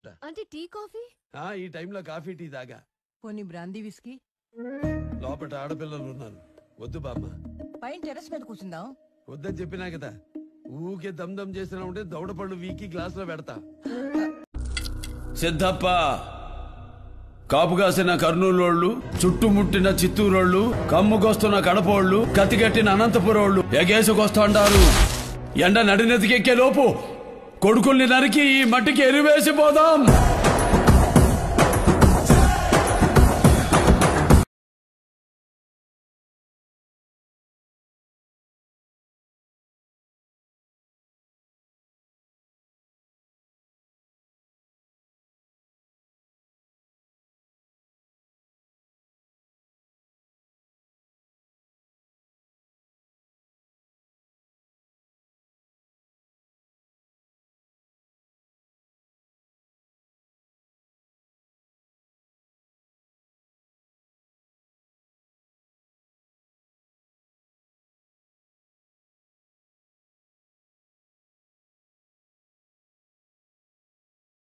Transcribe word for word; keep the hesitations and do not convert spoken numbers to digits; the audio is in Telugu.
అంటే టీ కాఫీ ఈ టైంలో కాఫీ టీ తాగా. పోనీ బ్రాందీ విస్కీ? లోపల ఆడపిల్లలు ఉన్నారు, వద్దు బామ్మ. పైన టెర్రస్ మీద కూర్చుందాం. వద్దని చెప్పినా కదా, ఊకే దమ్ దమ్ చేసినా ఉంటే దౌడపళ్ళు వీకి గ్లాస్ లో పెడతా. సిద్ధప్ప, కాపు కాసిన కర్నూలోళ్ళు, చుట్టుముట్టిన చిత్తూరోళ్ళు, కమ్ముకొస్తున్న కడపోళ్ళు, కత్తిగట్టిన అనంతపురోళ్ళు ఎగేసుకొస్తాండారు. ఎండ నడినెతికెక్కే లోపు కొడుకుల్ని నరికి ఈ మట్టికి ఎరివేసిపోదాం.